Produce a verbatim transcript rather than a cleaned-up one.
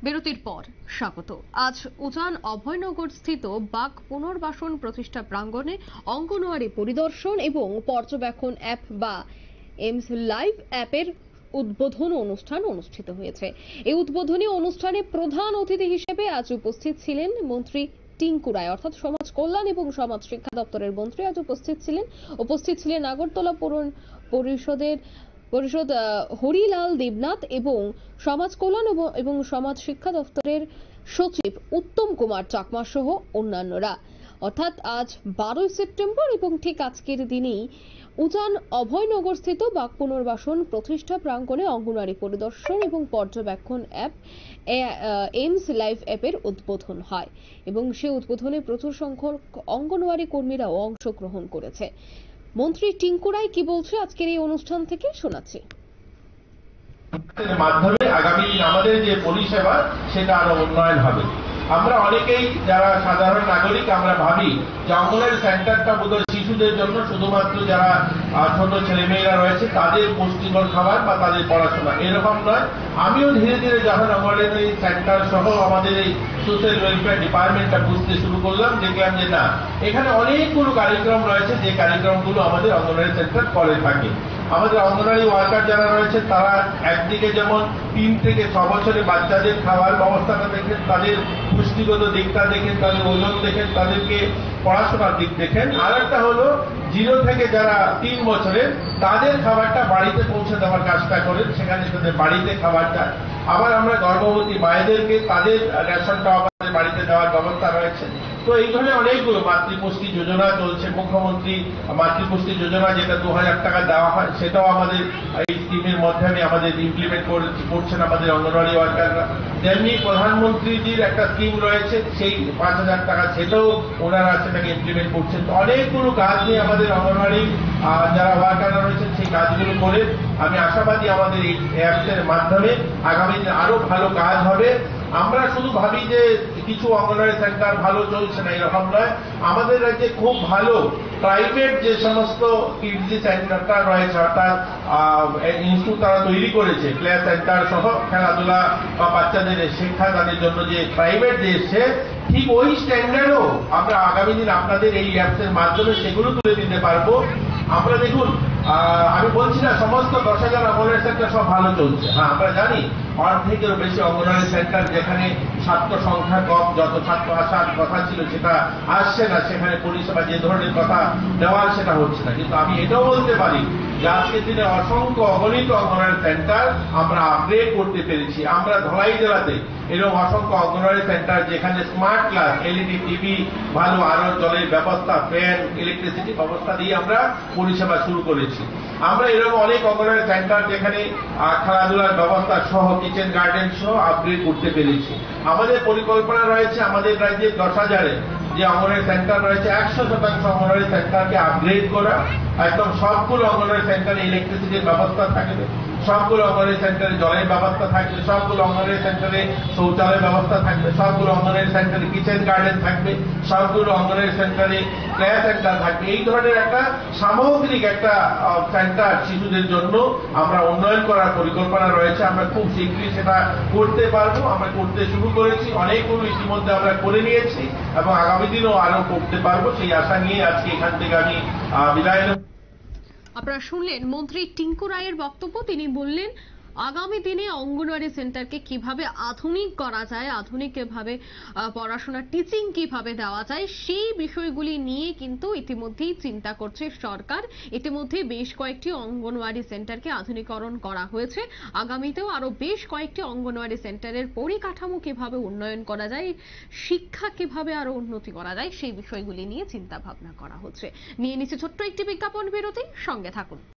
বিরতির পর স্বাগত। আজ উজান অভয়নগর স্থিত বাক পুনর্বাসন প্রতিষ্ঠা প্রাঙ্গণে অঙ্গনওয়াড়ি পরিদর্শন এবং পর্যবেক্ষণ অ্যাপ বা এইমস লাইভ অ্যাপের উদ্বোধন অনুষ্ঠান অনুষ্ঠিত হয়েছে। এই উদ্বোধনী অনুষ্ঠানে প্রধান অতিথি হিসেবে আজ উপস্থিত ছিলেন মন্ত্রী টিঙ্কু রায়, অর্থাৎ সমাজ কল্যাণ এবং সমাজ শিক্ষা দপ্তরের মন্ত্রী আজ উপস্থিত ছিলেন। উপস্থিত ছিলেন আগরতলা পৌর পরিষদের পরিষদ হরিলাল দেবনাথ এবং সমাজ কল্যাণ এবং সমাজ শিক্ষা দপ্তরের সচিব উত্তম কুমার চাকমা সহ অন্যান্যরা। অর্থাৎ আজ বারোই সেপ্টেম্বর এবং ঠিক আজকের দিনেই উজান অভয়নগর স্থিত বাক পুনর্বাসন প্রতিষ্ঠা প্রাঙ্গণে অঙ্গনওয়াড়ি পরিদর্শন এবং পর্যবেক্ষণ অ্যাপ এইমস লাইভ অ্যাপের উদ্বোধন হয় এবং সে উদ্বোধনে প্রচুর সংখ্যক অঙ্গনওয়াড়ি কর্মীরাও অংশগ্রহণ করেছে। মন্ত্রী টিঙ্কু রায় কি বলছে আজকের এই অনুষ্ঠান থেকে শোনাচ্ছি। মাধ্যমে আগামী দিন আমাদের যে পরিষেবা সেটা আরো উন্নয়ন হবে। আমরা অনেকেই যারা সাধারণ নাগরিক আমরা ভাবি যে অঙ্গনওয়াড়ি সেন্টারটা বোধহয় শিশুদের জন্য শুধুমাত্র যারা ছোট ছেলেমেয়েরা রয়েছে তাদের পুষ্টিকর খাবার বা তাদের পড়াশোনা, এরকম নয়। আমিও ধীরে ধীরে যখন অঙ্গনওয়াড়ি সেন্টার সহ আমাদের এই সোশ্যাল ওয়েলফেয়ার ডিপার্টমেন্টটা বুঝতে শুরু করলাম, দেখলাম যে না, এখানে অনেকগুলো কার্যক্রম রয়েছে যে কার্যক্রমগুলো আমাদের অঙ্গনওয়াড়ি সেন্টার করে থাকে। আমাদের অঙ্গনওয়াড়ি ওয়ার্কার যারা রয়েছে তারা একদিকে যেমন তিন থেকে ছ বছরের বাচ্চাদের খাওয়ার ব্যবস্থাটা দেখেন, তাদের পুষ্টিগত দিকটা দেখেন, তাদের ওজন দেখেন, তাদেরকে পড়াশোনার দিক দেখেন। আর একটা হলো জিরো থেকে যারা তিন বছরের তাদের খাবারটা বাড়িতে পৌঁছে দেওয়ার কাজটা করেন, সেখানে তাদের বাড়িতে খাবারটা। আবার আমরা গর্ভবতী মায়েদেরকে তাদের রেশনটাও আমাদের বাড়িতে দেওয়ার ব্যবস্থা রয়েছে। তো এই ধরনের অনেকগুলো মাতৃপুষ্টি যোজনা চলছে। মুখ্যমন্ত্রী মাতৃপুষ্টি যোজনা যেটা দু হাজার টাকা দেওয়া হয় সেটাও আমাদের এই স্কিমের মাধ্যমে আমাদের ইমপ্লিমেন্ট করছেন আমাদের অঙ্গনওয়াড়ি ওয়ার্কাররা। তেমনি প্রধানমন্ত্রীজির একটা স্কিম রয়েছে, সেই পাঁচ হাজার টাকা সেটাও ওনারা সেটাকে ইমপ্লিমেন্ট করছেন। তো অনেকগুলো কাজ নিয়ে আমাদের অঙ্গনওয়াড়ি যারা ওয়ার্কাররা রয়েছেন সেই কাজগুলো করে আমি আশাবাদী আমাদের এই অ্যাপসের মাধ্যমে আগামী দিনে আরো ভালো কাজ হবে। আমরা শুধু ভাবি যে কিছু অঙ্গনওয়াড়ি সেন্টার ভালো চলছে না, এরকম নয়। আমাদের রাজ্যে খুব ভালো প্রাইভেট যে সমস্ত কিডজি সেন্টারটা রয়েছে, অর্থাৎ ইনস্টিটিউট তারা তৈরি করেছে, প্লে সেন্টার সহ খেলাধুলা বা বাচ্চাদের শিক্ষাদানের জন্য যে প্রাইভেট যে এসছে, ঠিক ওই স্ট্যান্ডার্ডও আমরা আগামী দিন আপনাদের এই অ্যাপসের মাধ্যমে সেগুলো তুলে দিতে পারবো। আমরা দেখুন, আমি বলছি না সমস্ত দশ হাজার অঙ্গনওয়াড়ি সেন্টার সব ভালো চলছে। হ্যাঁ, আমরা জানি অর্ধেকেরও বেশি অঙ্গনওয়াড়ি সেন্টার যেখানে ছাত্র সংখ্যা কম, যত ছাত্র আসার কথা ছিল সেটা আসছে না, সেখানে পরিষেবা যে ধরনের কথা দেওয়ার সেটা হচ্ছে না। কিন্তু আমি এটাও বলতে পারি যে আজকের দিনে অসংখ্য অগণিত অঙ্গনওয়াড়ি সেন্টার আমরা আপগ্রেড করতে পেরেছি। আমরা ধলাই জেলাতে এরকম অসংখ্য অঙ্গনওয়াড়ি সেন্টার যেখানে স্মার্ট ক্লাস, এলইডি টিভি, ভালো আরো জলের ব্যবস্থা, ফ্যান, ইলেকট্রিসিটি ব্যবস্থা দিয়ে আমরা পরিষেবা শুরু করেছি। আমরা এরকম অনেক অঙ্গনওয়াড়ি সেন্টার যেখানে খেলাধুলার ব্যবস্থা সহ কিচেন গার্ডেন সহ আপগ্রেড করতে পেরেছি। আমাদের পরিকল্পনা রয়েছে আমাদের রাজ্যে দশ হাজারে যে অঙ্গনওয়াড়ি সেন্টার রয়েছে একশো শতাংশ অঙ্গনওয়াড়ি সেন্টারকে আপগ্রেড করা। একদম সবগুলো অঙ্গনওয়াড়ি সেন্টারে ইলেকট্রিসিটির ব্যবস্থা থাকবে, সবগুলো অঙ্গনওয়াড়ি সেন্টারে জলের ব্যবস্থা থাকবে, সবগুলো অঙ্গনওয়াড়ি সেন্টারে শৌচালয়ের ব্যবস্থা থাকবে, সবগুলো অঙ্গনওয়াড়ি সেন্টারে কিচেন গার্ডেন থাকবে, সবগুলো অঙ্গনওয়াড়ি সেন্টারে প্লে সেন্টার থাকবে। এই ধরনের একটা সামগ্রিক একটা সেন্টার শিশুদের জন্য আমরা উন্নয়ন করার পরিকল্পনা রয়েছে। আমরা খুব শীঘ্রই সেটা করতে পারবো। আমরা করতে শুরু করেছি, অনেকগুলো ইতিমধ্যে আমরা করে নিয়েছি এবং আগামী দিনও আরো করতে পারবো, সেই আশা নিয়ে আজকে এখান থেকে আমি বিদায় নেব। আপনারা শুনলেন মন্ত্রী টিঙ্কু রায়ের বক্তব্য। তিনি বললেন আগামী দিনে অঙ্গনওয়াড়ি সেন্টারকে কিভাবে আধুনিক করা যায়, আধুনিক ভাবে পড়াশোনা টিচিং কিভাবে দেওয়া যায়, সেই বিষয়গুলি নিয়ে কিন্তু ইতিমধ্যেই চিন্তা করছে সরকার। ইতিমধ্যে বেশ কয়েকটি অঙ্গনওয়াড়ি সেন্টারকে আধুনিকরণ করা হয়েছে। আগামীতেও আরো বেশ কয়েকটি অঙ্গনওয়াড়ি সেন্টারের পরিকাঠামো কিভাবে উন্নয়ন করা যায়, শিক্ষা কিভাবে আরো উন্নতি করা যায়, সেই বিষয়গুলি নিয়ে চিন্তা ভাবনা করা হচ্ছে। নিয়ে নিচ্ছে ছোট্ট একটি বিজ্ঞাপন বিরতি, সঙ্গে থাকুন।